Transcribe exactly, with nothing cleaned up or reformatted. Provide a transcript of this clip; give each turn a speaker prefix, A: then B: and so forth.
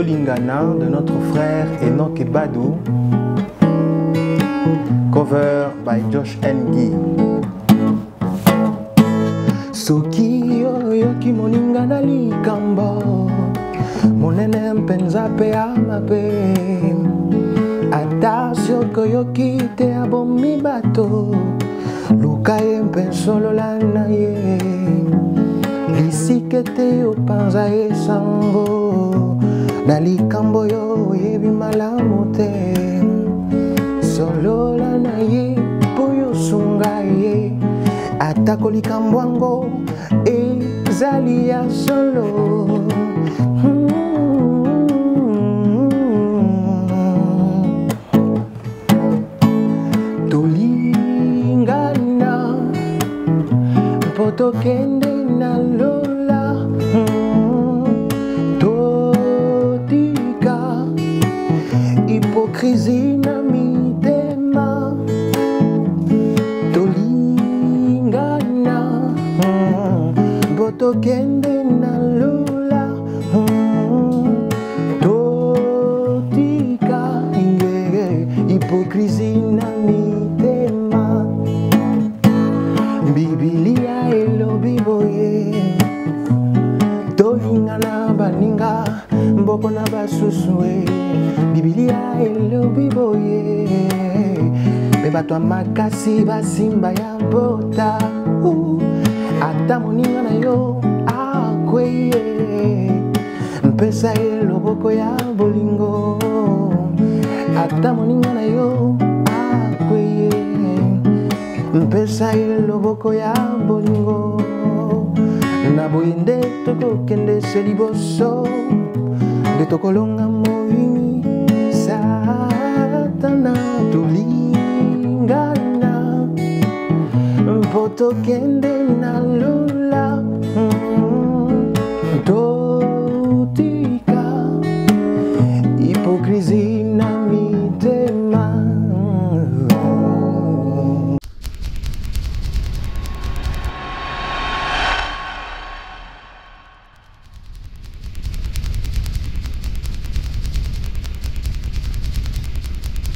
A: Tolingana de notre frère Enoch Badou, cover by Josh Nguy. Soki yoyoki moninga na likambo monene mpenza pe amape ata sioko yoki te abomi bato luka ye mpensolola na ye lisike te yopanza esango na likambo yo oyebi malamu te solola na ye po yosunga ye atako likambo yango ezali ya solo. Tolingana mpo tokende na lola totika hipokrisi na mitema. Tolingana mpo tokende na lola totika hipokrisi na mitema. Biblia elobi boye tolingana baninga mboko na basusu e. Biblia elobi boye mpe bato ya makasi basimba ya mbota uh, ata moninga na yo akweye mpesa ye loboko ya bolingo. Ata moninga na yo akweye mpesa ye loboko ya bolingo. Na boye nde tokokende se liboso nde tokolonga moyini satana. Tolingana mpo tokende na lola